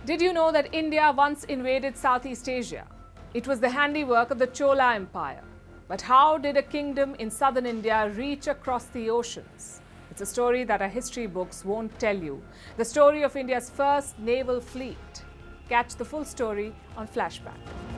Did you know that India once invaded Southeast Asia? It was the handiwork of the Chola Empire. But how did a kingdom in southern India reach across the oceans? It's a story that our history books won't tell you. The story of India's first naval fleet. Catch the full story on Flashback.